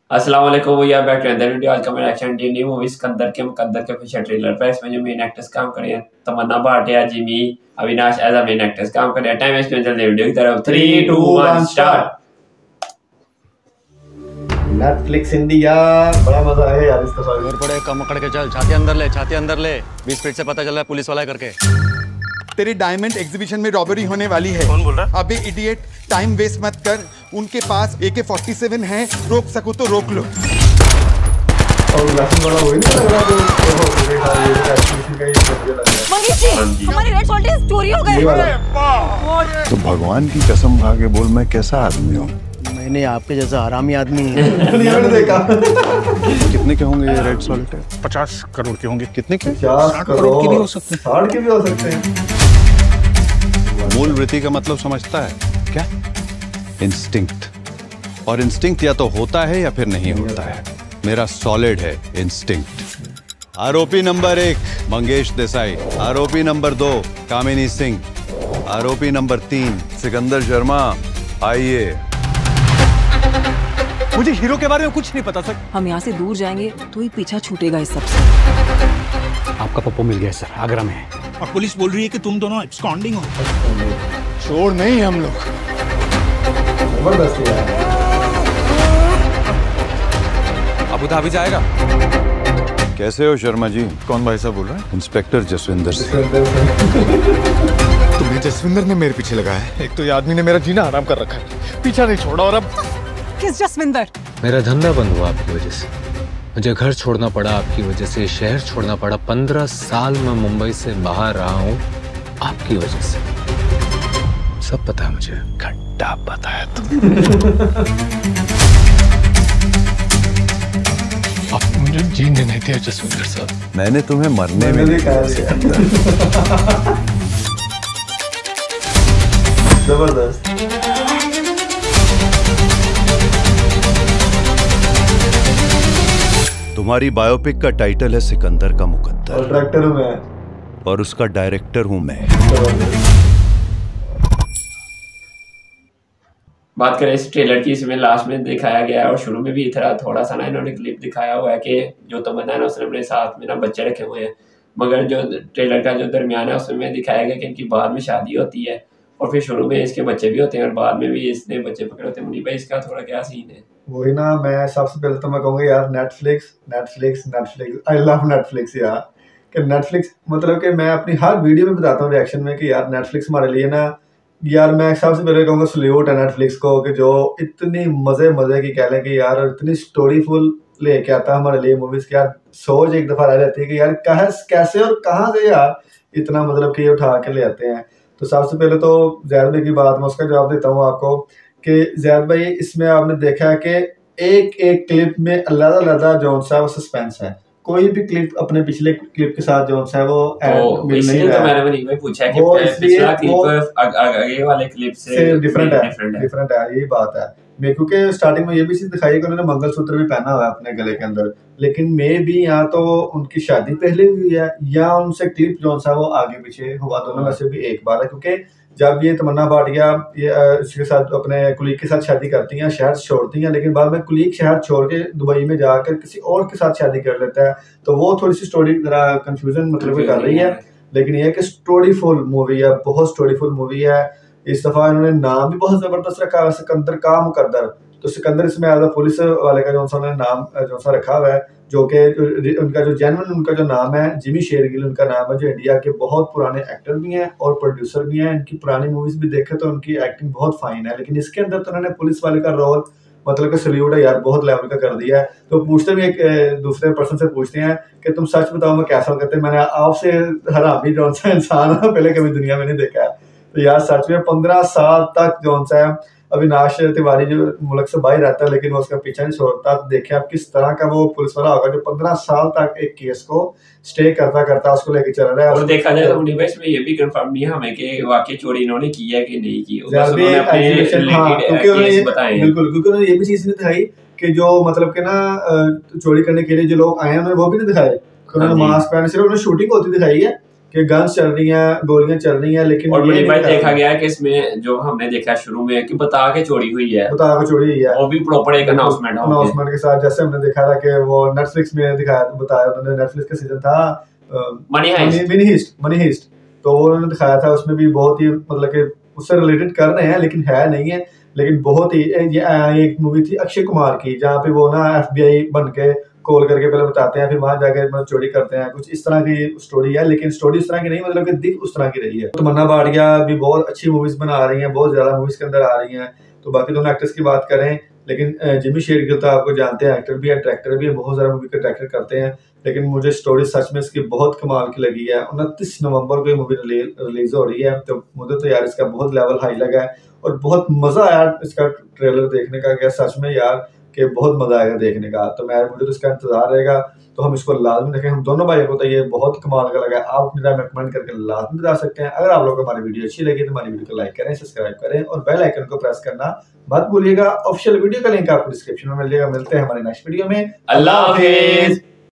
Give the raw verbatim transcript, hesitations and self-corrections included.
अस्सलाम वालेकुम, वो यार बैक टू अनदर वीडियो। आज का मेरा action the new movie Sikandar के मुकद्दर के पीछे ट्रेलर पर इसमें जो मेन एक्टर्स काम करे हैं Tamannaah Bhatia, Jimmy, Avinash as a main actors काम करे हैं। टाइम वेस्ट में चलते वीडियो की तरफ। Three two one start. Netflix India, बड़ा मजा है यार इसका। और पड़े कम अकड़ के चल, छाती अंदर ले, छाती अंदर ले। बीस फीट से पता चल रहा है पुलिस वाला है करके। तेरी डायमंड एग्जीबिशन में रॉबरी होने वाली है। कौन बोल रहा है? अबे इडियट, टाइम वेस्ट मत कर। उनके पास ए के फोर्टी सेवन है, रोक सको तो रोक लो। और लेसन वाला वही नहीं लग रहा जो देखो पूरे का ये एक्टिविटी का ये मुझे लग रहा है। मंगेश जी, हमारी रेड सॉल्ट चोरी हो गए। तो भगवान की कसम खा के बोल, मैं कैसा आदमी हूँ? मैंने आपके जैसा हरामी आदमी है। मैंने देखा। कितने के होंगे ये रेड सॉल्ट? पचास करोड़ के होंगे। कितने के? पचास करोड़ के भी हो सकते हैं, साठ के भी हो सकते हैं। मूल वृत्ति का मतलब समझता है क्या? इंस्टिंक्ट। और इंस्टिंक्ट या तो होता है या फिर नहीं होता है। मेरा सॉलिड है इंस्टिंक्ट। आरोपी नंबर एक मंगेश देसाई, आरोपी नंबर दो कामिनी सिंह, आरोपी नंबर तीन सिकंदर शर्मा। आइए। मुझे हीरो के बारे में कुछ नहीं पता सर। हम यहाँ से दूर जाएंगे तो ही पीछा छूटेगा इस सबसे। आपका पप्पू मिल गया सर, आगरा में है। और पुलिस बोल रही है कि तुम दोनों एब्सकॉन्डिंग हो। चोर नहीं हम लोग। जबरदस्त यार। अबू धाबी जाएगा। कैसे हो शर्मा जी? कौन भाई साहब बोल रहा है? इंस्पेक्टर जसविंदर सिंह। तुम्हें जसविंदर ने मेरे पीछे लगाया है। एक तो ये आदमी ने मेरा जीना हराम कर रखा है, पीछा नहीं छोड़ा। और अब किस जसविंदर? मेरा धंधा बंद हुआ आपकी वजह से। मुझे घर छोड़ना पड़ा आपकी वजह से, शहर छोड़ना पड़ा। पंद्रह साल मैं मुंबई से बाहर रहा हूँ आपकी वजह से। सब पता है मुझे। घंटा पता है तुम। आप मुझे जीने नहीं दिया जसविंदर साहब। मैंने तुम्हें मरने में नहीं कहा। जबरदस्त। तुम्हारी बायोपिक का टाइटल है सिकंदर का मुकद्दर। और डायरेक्टर हूं मैं। और उसका डायरेक्टर हूं मैं। बात करें इस ट्रेलर की, इसमें लास्ट में दिखाया गया है और शुरू में भी इतना थोड़ा सा ना इन्होंने क्लिप दिखाया हुआ है कि जो तमन्ना है ना उसने अपने साथ में ना बच्चे रखे हुए हैं। मगर जो ट्रेलर का जो दरमियान है उसमें दिखाया गया कि इनकी बाद में शादी होती है और फिर शुरू में इसके बच्चे भी होते हैं और बाद में भी इसने बच्चे पकड़े होते हैं। मुनीब भाई इसका थोड़ा क्या सीन है? वही ना, मैं सबसे पहले तो मैं कहूँगा यार Netflix Netflix Netflix I love Netflix यार। कि नेटफ्लिक्स मतलब कि मैं अपनी हर वीडियो में बताता हूँ रिएक्शन में कि यार नेटफ्लिक्स हमारे लिए ना, यार मैं सबसे पहले कहूँगा सल्यूट है नेटफ्लिक्स को कि जो इतनी मज़े मज़े की कह लें कि यार इतनी स्टोरीफुल लेके आता है हमारे लिए मूवीज़ की। यार सोच एक दफ़ा रह जाती है कि यार कहाँ कैसे और कहाँ से यार इतना मतलब कि ये उठा के ले आते हैं। तो सबसे पहले तो ज़ैद भाई की बात मैं उसका जवाब देता हूँ आपको कि ज़ैद भाई इसमें आपने देखा है कि एक एक क्लिप में अलग अलग जौन सा वो सस्पेंस है। कोई भी क्लिप अपने पिछले क्लिप के साथ जौन सा है वो तो मिल नहीं तो रहा मैंने है। वही वही पूछा है कि वो इसलिए पिछला वो क्लिप आगे वाले क्लिप से डिफरेंट है, डिफरेंट है। डिफरेंट है, यही बात है। मैं क्योंकि स्टार्टिंग में ये भी चीज दिखाई है कि उन्होंने मंगलसूत्र भी पहना हुआ है अपने गले के अंदर, लेकिन मे भी या तो उनकी शादी पहले हुई है या उनसे क्लिप जो सा वो आगे पीछे हुआ, दोनों में से भी एक बार है। क्योंकि जब ये तमन्ना भाटिया ये इसके साथ अपने कुलीग के साथ शादी करती हैं, शहर छोड़ती हैं, लेकिन बाद में कुलीग शहर छोड़ के दुबई में जाकर किसी और के साथ शादी कर लेता है, तो वो थोड़ी सी स्टोरी जरा कंफ्यूजन मतलब कर रही है। लेकिन ये कि स्टोरीफुल मूवी है, बहुत स्टोरीफुल मूवी है। इस दफा इन्होंने नाम भी बहुत जबरदस्त रखा है, सिकंदर का मुकद्दर। तो सिकंदर इसमें एज अ पुलिस वाले का जो उन्होंने नाम जो सा रखा हुआ है, जो कि उनका जो जेन्युइन उनका जो नाम है जिमी शेरगिल उनका नाम है, जो इंडिया के बहुत पुराने एक्टर भी हैं और प्रोड्यूसर भी हैं। इनकी पुरानी मूवीज भी देखे तो उनकी एक्टिंग बहुत फाइन है, लेकिन इसके अंदर तो उन्होंने पुलिस वाले का रोल मतलब कि सल्यूट है यार, बहुत लेवल का कर दिया है। तो पूछते भी एक दूसरे पर्सन से पूछते हैं कि तुम सच बताओ मैं कैसा करते हैं, मैंने आपसे हरामी जौन सा इंसान है पहले कभी दुनिया में नहीं देखा है। तो यार सच में पंद्रह साल तक जौन सा है अविनाश तिवारी जो मुल्क से बाहर रहता है लेकिन वो उसका पीछा नहीं छोड़ता। देखिए आप किस तरह का वो पुलिस वाला होगा जो पंद्रह साल तक एक केस को स्टे करता करता उसको लेके चल रहा है। और देखा जाए तो मुनीब इसमें ये भी कंफर्म नहीं है हमें कि वाकई चोरी इन्होंने की है कि नहीं की। बिल्कुल, क्योंकि उन्होंने ये भी चीज नहीं दिखाई कि जो मतलब कि ना चोरी करने के लिए जो लोग आए हैं उन्होंने वो भी नहीं दिखाए। उन्होंने मास्क पहने, सिर्फ उन्होंने शूटिंग होती दिखाई है कि गन्स चल रही हैं, गोलियां चल रही हैं, लेकिन और बड़ी बात देखा गया है कि इसमें जो हमने देखा शुरू में कि बता के चोरी हुई है, बता के चोरी हुई है, वो भी प्रॉपर एक अनाउंसमेंट अनाउंसमेंट के साथ। जैसे हमने देखा था कि वो नेटफ्लिक्स में दिखाया, बताया उन्होंने, नेटफ्लिक्स का सीजन था money heist, money heist money heist तो वो उन्होंने दिखाया था, उसमें भी बहुत ही मतलब कि उससे रिलेटेड कर रहे हैं लेकिन है नहीं है, लेकिन बहुत ही ये एक मूवी थी अक्षय कुमार की जहाँ पे वो ना एफबीआई बन के कॉल करके पहले बताते हैं, फिर वहां जाके मतलब चोरी करते हैं, कुछ इस तरह की स्टोरी है, लेकिन स्टोरी उस तरह की नहीं, मतलब कि दिख उस तरह की रही है। तमन्ना भाटिया भी बहुत अच्छी मूवीज बना रही हैं, बहुत ज्यादा मूवीज के अंदर आ रही हैं। तो बाकी दोनों एक्टर्स की बात करें, लेकिन जिमी शेरगिल तो आपको जानते हैं, एक्टर भी है, डायरेक्टर भी है, बहुत सारा मूवी का डायरेक्टर करते हैं, लेकिन मुझे स्टोरी सच में इसकी बहुत कमाल की लगी है। उनतीस नवंबर को ये मूवी रिलीज हो रही है, तो मुझे तो यार इसका बहुत लेवल हाई लगा है और बहुत मजा आया इसका ट्रेलर देखने का, क्या सच में यार कि बहुत मजा आएगा देखने का। तो मैं मुझे तो इसका इंतजार रहेगा, तो हम इसको लाजमी देखें। हम दोनों भाइयों को तो ये बहुत कमाल का लगा है, आप अपनी राय में कमेंट करके लाजमी बता सकते हैं। अगर आप लोगों को हमारी वीडियो अच्छी लगी तो हमारी वीडियो को लाइक करें, सब्सक्राइब करें और बेल आइकन को प्रेस करना मत भूलिएगा। ऑफिशियल वीडियो का लिंक आपको डिस्क्रिप्शन में मिल जाएगा। मिलते हैं हमारे नेक्स्ट वीडियो में। अल्लाह हाफिज।